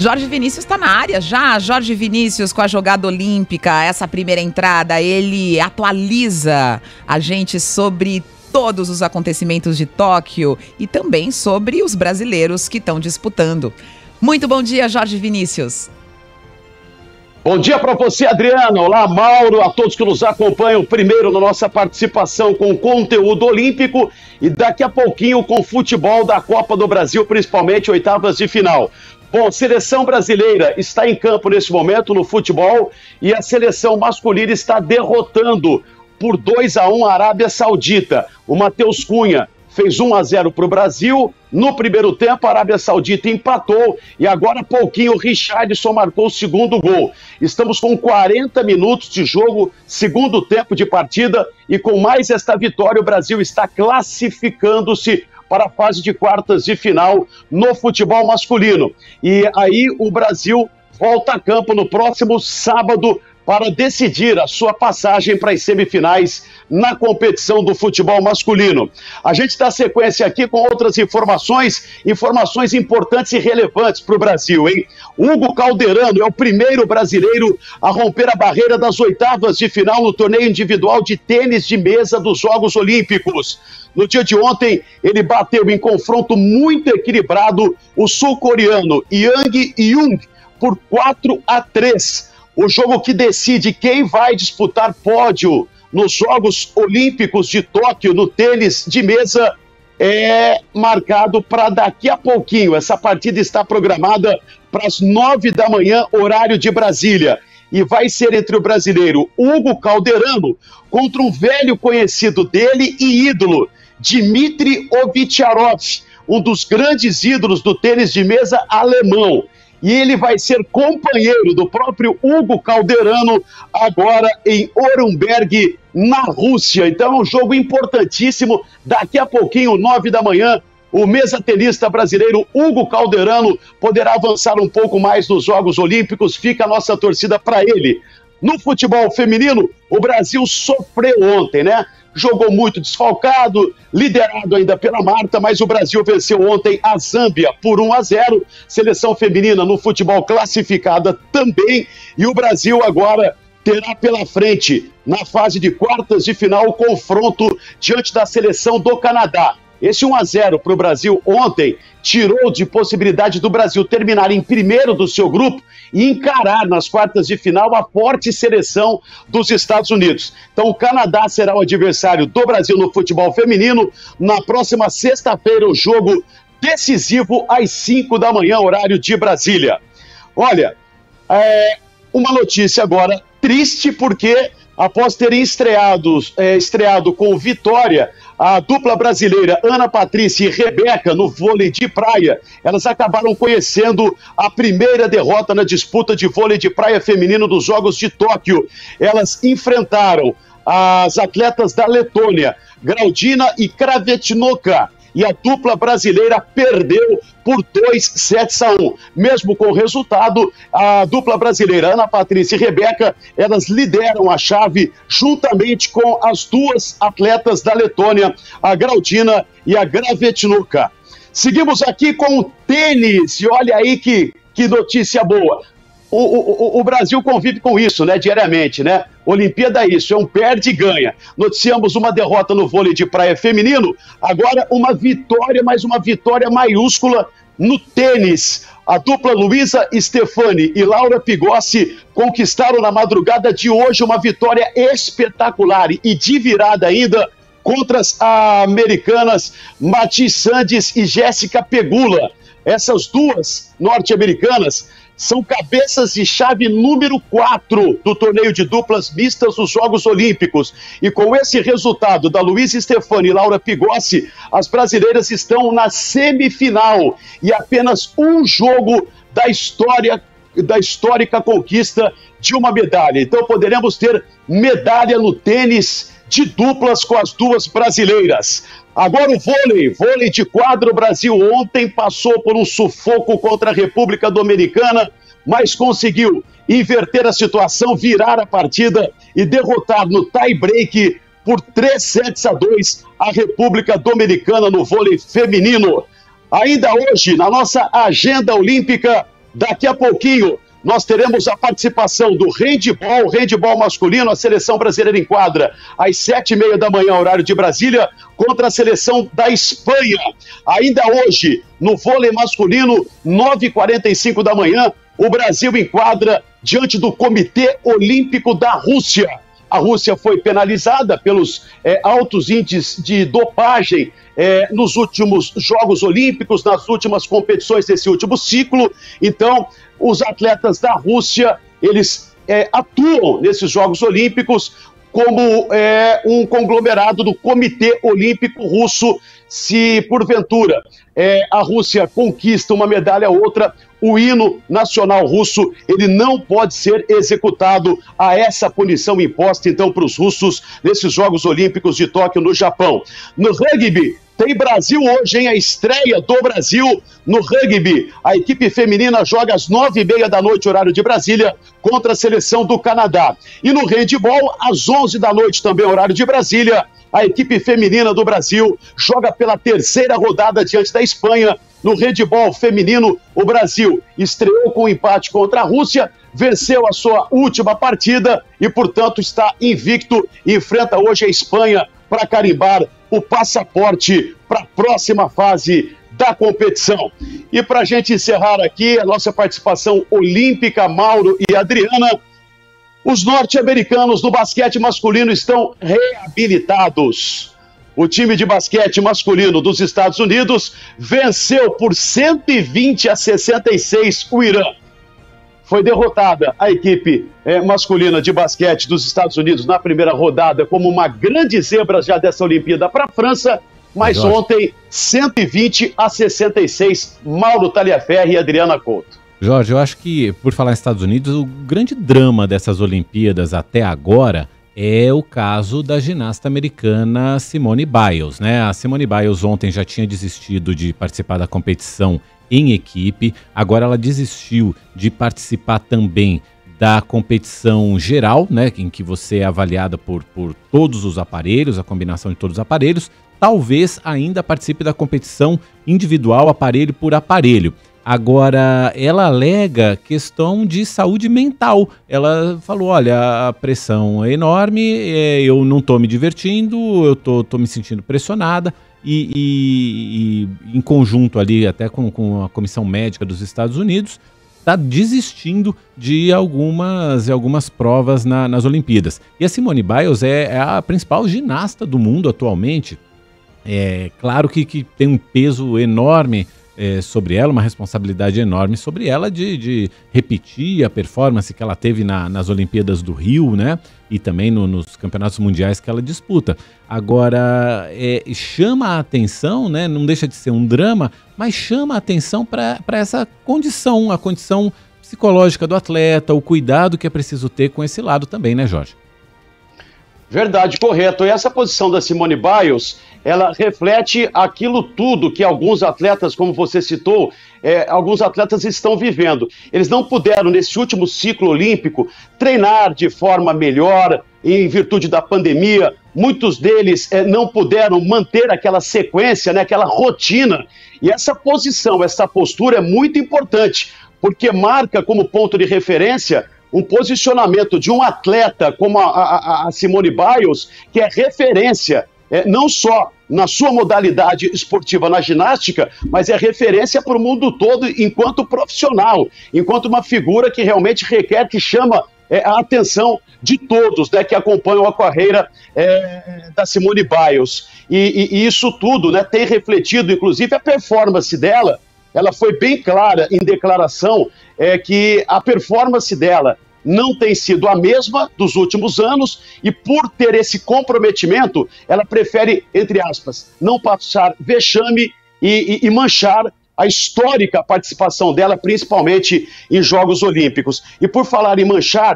Jorge Vinícius está na área já. Jorge Vinícius, com a jogada olímpica, essa primeira entrada, ele atualiza a gente sobre todos os acontecimentos de Tóquio e também sobre os brasileiros que estão disputando. Muito bom dia, Jorge Vinícius. Bom dia para você, Adriana. Olá, Mauro, a todos que nos acompanham primeiro na nossa participação com conteúdo olímpico e daqui a pouquinho com futebol da Copa do Brasil, principalmente oitavas de final. Bom, seleção brasileira está em campo nesse momento no futebol e a seleção masculina está derrotando por 2-1 a Arábia Saudita. O Matheus Cunha fez 1-0 para o Brasil. No primeiro tempo, a Arábia Saudita empatou e agora há pouquinho o Richarlison marcou o segundo gol. Estamos com 40 minutos de jogo, segundo tempo de partida, e com mais esta vitória o Brasil está classificando-se para a fase de quartas de final no futebol masculino. E aí o Brasil volta a campo no próximo sábado para decidir a sua passagem para as semifinais na competição do futebol masculino. A gente dá sequência aqui com outras informações importantes e relevantes para o Brasil, hein? Hugo Calderano é o primeiro brasileiro a romper a barreira das oitavas de final no torneio individual de tênis de mesa dos Jogos Olímpicos. No dia de ontem, ele bateu em confronto muito equilibrado o sul-coreano Yang Jung por 4-3. O jogo que decide quem vai disputar pódio nos Jogos Olímpicos de Tóquio no tênis de mesa é marcado para daqui a pouquinho. Essa partida está programada para as 9 da manhã, horário de Brasília. E vai ser entre o brasileiro Hugo Calderano contra um velho conhecido dele e ídolo, Dmitry Ovtcharov, um dos grandes ídolos do tênis de mesa alemão. E ele vai ser companheiro do próprio Hugo Calderano agora em Orumberg, na Rússia. Então é um jogo importantíssimo. Daqui a pouquinho, 9 da manhã, o mesa-tenista brasileiro Hugo Calderano poderá avançar um pouco mais nos Jogos Olímpicos. Fica a nossa torcida para ele. No futebol feminino, o Brasil sofreu ontem, né? Jogou muito desfalcado, liderado ainda pela Marta, mas o Brasil venceu ontem a Zâmbia por 1-0. Seleção feminina no futebol classificada também. E o Brasil agora terá pela frente, na fase de quartas de final, o confronto diante da seleção do Canadá. Esse 1-0 para o Brasil ontem tirou de possibilidade do Brasil terminar em primeiro do seu grupo e encarar nas quartas de final a forte seleção dos Estados Unidos. Então o Canadá será o adversário do Brasil no futebol feminino. Na próxima sexta-feira, o jogo decisivo às 5 da manhã, horário de Brasília. Olha, uma notícia agora triste, porque após terem estreado com vitória a dupla brasileira Ana Patrícia e Rebeca no vôlei de praia, elas acabaram conhecendo a primeira derrota na disputa de vôlei de praia feminino dos Jogos de Tóquio. Elas enfrentaram as atletas da Letônia, Graudina e Kravetinoka, e a dupla brasileira perdeu por 2-1. Mesmo com o resultado, a dupla brasileira Ana Patrícia e Rebeca, elas lideram a chave juntamente com as duas atletas da Letônia, a Graudina e a Kravetinoka. Seguimos aqui com o tênis, e olha aí que notícia boa. O Brasil convive com isso, né, diariamente, né? Olimpíada é isso, é um perde e ganha. Noticiamos uma derrota no vôlei de praia feminino, agora uma vitória, mas uma vitória maiúscula no tênis. A dupla Luísa Stefani e Laura Pigossi conquistaram na madrugada de hoje uma vitória espetacular e de virada ainda contra as americanas Mathis Sandes e Jéssica Pegula. Essas duas norte-americanas são cabeças de chave número 4 do torneio de duplas mistas dos Jogos Olímpicos. E com esse resultado da Luísa Stefani e Laura Pigossi, as brasileiras estão na semifinal e apenas um jogo da histórica conquista de uma medalha. Então poderemos ter medalha no tênis de duplas com as duas brasileiras. Agora o vôlei de quadra. O Brasil ontem passou por um sufoco contra a República Dominicana, mas conseguiu inverter a situação, virar a partida e derrotar no tie-break por 3-2 a República Dominicana no vôlei feminino. Ainda hoje, na nossa agenda olímpica, Daqui a pouquinho nós teremos a participação do handebol masculino, a seleção brasileira em quadra, às 7h30 da manhã, horário de Brasília, contra a seleção da Espanha. Ainda hoje, no vôlei masculino, 9h45 da manhã, o Brasil em quadra diante do Comitê Olímpico da Rússia. A Rússia foi penalizada pelos altos índices de dopagem nos últimos Jogos Olímpicos, nas últimas competições desse último ciclo. Então, os atletas da Rússia, eles atuam nesses Jogos Olímpicos como um conglomerado do Comitê Olímpico Russo. Se, porventura, a Rússia conquista uma medalha ou outra, o hino nacional russo, ele não pode ser executado a essa punição imposta, então, para os russos nesses Jogos Olímpicos de Tóquio, no Japão. No rugby, tem Brasil hoje, hein? A estreia do Brasil no rugby. A equipe feminina joga às 9h30 da noite, horário de Brasília, contra a seleção do Canadá. E no handebol, às 11 da noite, também horário de Brasília, a equipe feminina do Brasil joga pela terceira rodada diante da Espanha. No handebol feminino, o Brasil estreou com um empate contra a Rússia, venceu a sua última partida e, portanto, está invicto e enfrenta hoje a Espanha para carimbar o passaporte para a próxima fase da competição. E para a gente encerrar aqui a nossa participação olímpica, Mauro e Adriana, os norte-americanos do basquete masculino estão reabilitados. O time de basquete masculino dos Estados Unidos venceu por 120-66 o Irã. Foi derrotada a equipe masculina de basquete dos Estados Unidos na primeira rodada como uma grande zebra já dessa Olimpíada para a França, mas ontem 120-66, Mauro Taliaferri e Adriana Couto. Jorge, eu acho que, por falar em Estados Unidos, o grande drama dessas Olimpíadas até agora é o caso da ginasta americana Simone Biles, né? A Simone Biles ontem já tinha desistido de participar da competição em equipe, agora ela desistiu de participar também da competição geral, né? Em que você é avaliada por todos os aparelhos, a combinação de todos os aparelhos, talvez ainda participe da competição individual, aparelho por aparelho. Agora, ela alega questão de saúde mental. Ela falou, olha, a pressão é enorme, eu não estou me divertindo, eu tô me sentindo pressionada e em conjunto ali até com a Comissão Médica dos Estados Unidos, está desistindo de algumas provas nas Olimpíadas. E a Simone Biles é a principal ginasta do mundo atualmente. É claro que tem um peso enorme sobre ela, uma responsabilidade enorme sobre ela de repetir a performance que ela teve nas Olimpíadas do Rio, né? E também nos campeonatos mundiais que ela disputa. Agora, chama a atenção, né? Não deixa de ser um drama, mas chama a atenção para essa condição, a condição psicológica do atleta, o cuidado que é preciso ter com esse lado também, né, Jorge? Verdade, correto. E essa posição da Simone Biles, ela reflete aquilo tudo que alguns atletas, como você citou, alguns atletas estão vivendo. Eles não puderam, nesse último ciclo olímpico, treinar de forma melhor, em virtude da pandemia. Muitos deles não puderam manter aquela sequência, né, aquela rotina. E essa posição, essa postura é muito importante, porque marca como ponto de referência um posicionamento de um atleta como a Simone Biles, que é referência, não só na sua modalidade esportiva na ginástica, mas é referência para o mundo todo enquanto profissional, enquanto uma figura que realmente requer, que chama a atenção de todos, né, que acompanham a carreira da Simone Biles. E isso tudo, né, tem refletido, inclusive, a performance dela. Ela foi bem clara em declaração que a performance dela não tem sido a mesma dos últimos anos e, por ter esse comprometimento, ela prefere, entre aspas, não passar vexame e manchar a histórica participação dela, principalmente em Jogos Olímpicos. E por falar em manchar,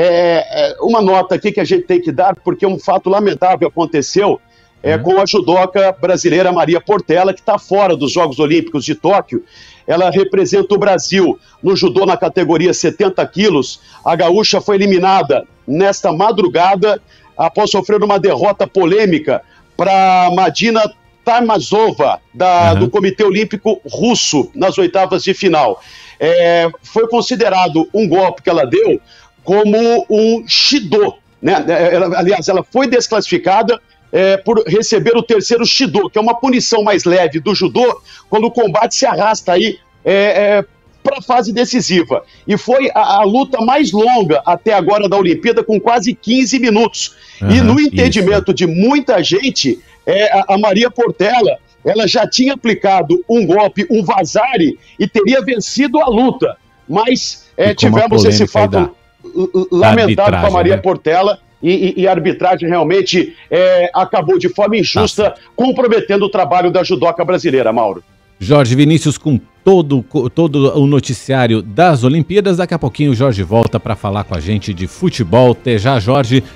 uma nota aqui que a gente tem que dar, porque um fato lamentável aconteceu com a judoca brasileira Maria Portela, que está fora dos Jogos Olímpicos de Tóquio. Ela representa o Brasil no judô na categoria 70 quilos. A gaúcha foi eliminada nesta madrugada após sofrer uma derrota polêmica para Madina Tarmazova, do Comitê Olímpico Russo, nas oitavas de final. foi considerado um golpe que ela deu como um Shido, né? Aliás, ela foi desclassificada por receber o terceiro Shido, que é uma punição mais leve do judô, quando o combate se arrasta aí para a fase decisiva. E foi a luta mais longa até agora da Olimpíada, com quase 15 minutos. E no entendimento de muita gente, a Maria Portela, ela já tinha aplicado um golpe, um vazare, e teria vencido a luta. Mas tivemos esse fato lamentável com a Maria Portela, e a arbitragem realmente acabou de forma injusta, comprometendo o trabalho da judoca brasileira, Mauro. Jorge Vinícius com todo o noticiário das Olimpíadas. Daqui a pouquinho o Jorge volta para falar com a gente de futebol. Até já, Jorge.